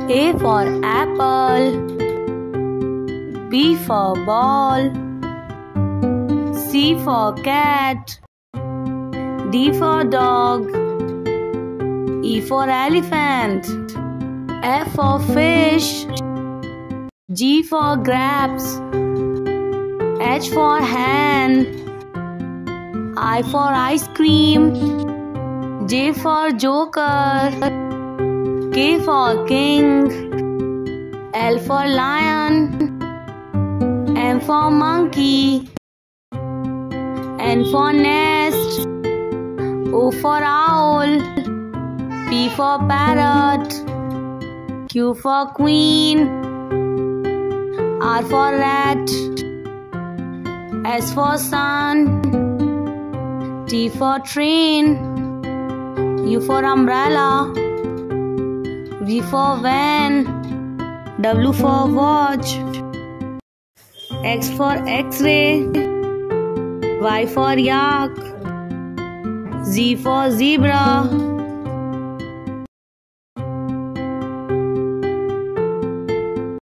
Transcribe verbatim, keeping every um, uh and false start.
A for apple, B for ball, C for cat, D for dog, E for elephant, F for fish, G for grapes, H for hen, I for ice cream, J for joker, K for king, L for lion, M for monkey, N for nest, O for owl, P for parrot, Q for queen, R for rat, S for sun, T for train, U for umbrella, V for van, W for watch, X for X-ray, Y for yak, Z for zebra,